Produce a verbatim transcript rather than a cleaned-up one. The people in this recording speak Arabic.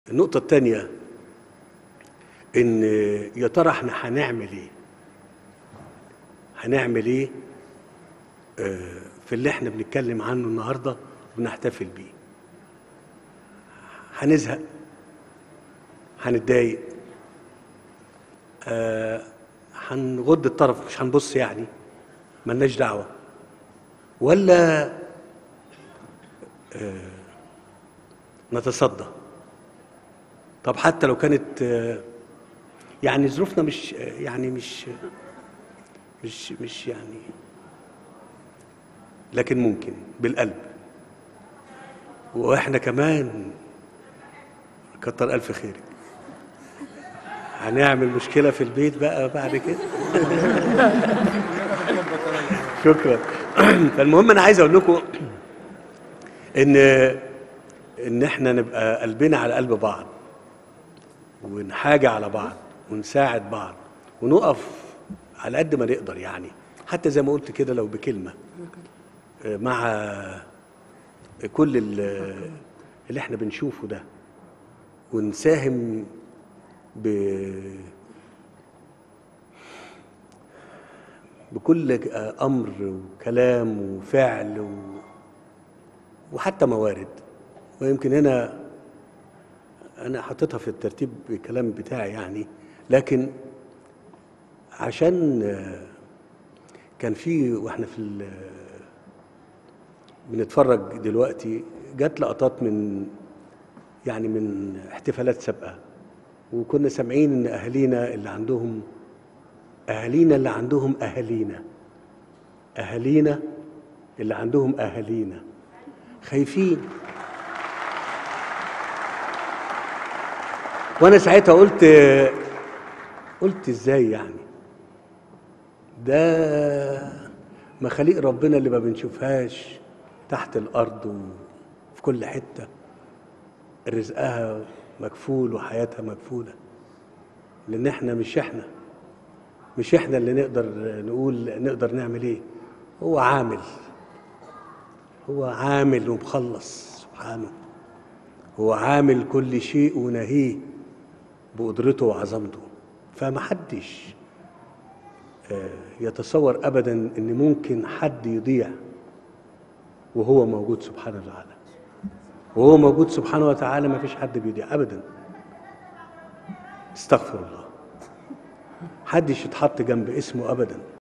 النقطة الثانية إن يا ترى إحنا هنعمل إيه؟ هنعمل إيه في اللي إحنا بنتكلم عنه النهاردة وبنحتفل بيه؟ هنزهق؟ هنتضايق؟ آه هنغض الطرف، مش هنبص يعني، ملناش دعوة؟ ولا آه نتصدى؟ طب حتى لو كانت آه يعني ظروفنا مش يعني مش مش مش يعني، لكن ممكن بالقلب. واحنا كمان كتر الف خيرك هنعمل مشكله في البيت بقى بعد كده. شكرا. فالمهم انا عايز اقول لكم ان ان احنا نبقى قلبنا على قلب بعض، ونحاجة على بعض، ونساعد بعض، ونقف على قد ما نقدر، يعني حتى زي ما قلت كده لو بكلمة مع كل اللي احنا بنشوفه ده، ونساهم ب بكل أمر وكلام وفعل و... وحتى موارد. ويمكن هنا أنا حطيتها في الترتيب الكلام بتاعي يعني، لكن عشان كان في واحنا في بنتفرج دلوقتي جات لقطات من يعني من احتفالات سابقة، وكنا سامعين ان اهالينا اللي عندهم اهالينا اللي عندهم اهالينا اهالينا اللي عندهم اهالينا خايفين. وانا ساعتها قلت قلت ازاي يعني؟ ده مخاليق ربنا اللي ما بنشوفهاش تحت الارض وفي كل حته، رزقها مكفول وحياتها مكفوله، لان احنا مش احنا مش احنا اللي نقدر نقول نقدر نعمل ايه. هو عامل هو عامل ومخلص سبحانه. هو عامل كل شيء ونهيه بقدرته وعظمته. فمحدش يتصور ابدا ان ممكن حد يضيع وهو موجود سبحانه وتعالى. وهو موجود سبحانه وتعالى ما فيش حد بيضيع ابدا. استغفر الله، حدش يتحط جنب اسمه ابدا.